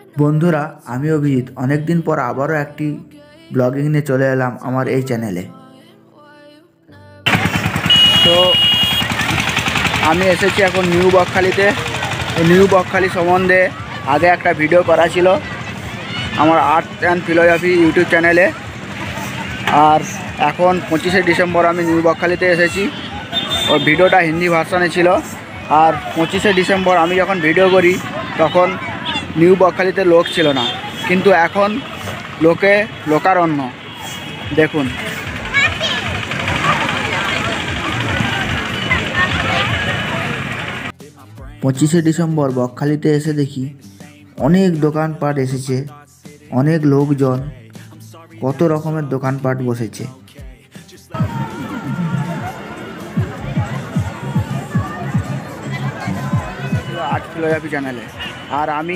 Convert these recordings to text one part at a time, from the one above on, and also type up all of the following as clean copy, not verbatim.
বন্ধুরা, আমি অভিজিৎ অনেক দিন পর আবারও একটি ব্লগিং নিয়ে চলে এলাম আমার এই চ্যানেলে। তো আমি এসেছি এখন নিউ বকখালিতে। নিউ বকখালি সম্বন্ধে আগে একটা ভিডিও করা ছিল আমার আর্ট অ্যান্ড ফিলোসফি ইউটিউব চ্যানেলে। আর এখন 25শে ডিসেম্বর আমি নিউ বকখালিতে এসেছি। ওই ভিডিওটা হিন্দি ভার্সনে ছিল। আর 25শে ডিসেম্বর আমি যখন ভিডিও করি তখন নিউ বকখালিতে লোক ছিল না, কিন্তু এখন লোকারণ্য। দেখুন, 25শে ডিসেম্বর বকখালিতে এসে দেখি অনেক দোকানপাট এসেছে, অনেক লোকজন, কত রকমের দোকানপাট বসেছে। আর্ট ফিলোসফি চ্যানেলে। আর আমি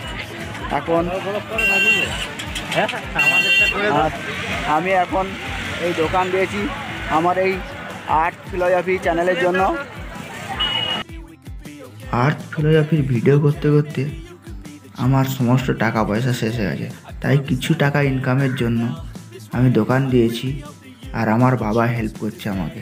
এখন এই দোকান দিয়েছি আমার এই আর্ট ফিলোসফি চ্যানেলের জন্য। আর্ট ফিলোসফির ভিডিও করতে করতে আমার সমস্ত টাকা পয়সা শেষ হয়ে গেছে, তাই কিছু টাকা ইনকামের জন্য আমি দোকান দিয়েছি। আর আমার বাবা হেল্প করছে আমাকে।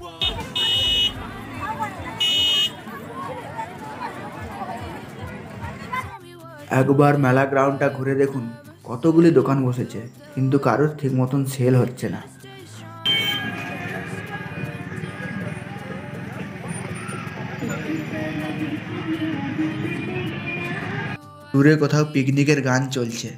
একবার মেলা গ্রাউন্ডটা ঘুরে দেখুন, কতগুলি দোকান বসেছে, কিন্তু কারোর ঠিক মতন সেল হচ্ছে না। দূরে কোথাও পিকনিকের গান চলছে।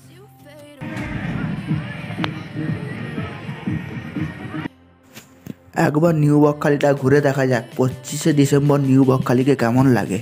একবার নিউ বকখালিটা ঘুরে দেখা যাক 25শে ডিসেম্বর নিউ বকখালিকে কেমন লাগে।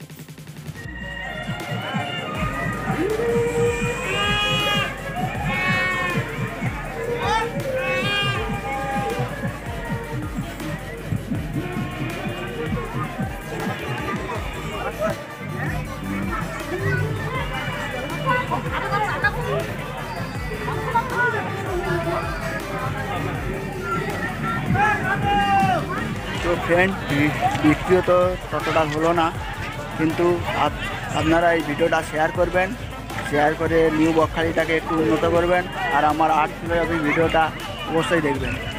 তো ফ্রেন্ড, ভিডিও তো ততটা হলো না, কিন্তু আপনারা এই ভিডিওটা শেয়ার করবেন, শেয়ার করে নিউ বকখালিটাকে একটু উন্নত করবেন। আর আমার আর্ট ফিলোসফি ভিডিওটা অবশ্যই দেখবেন।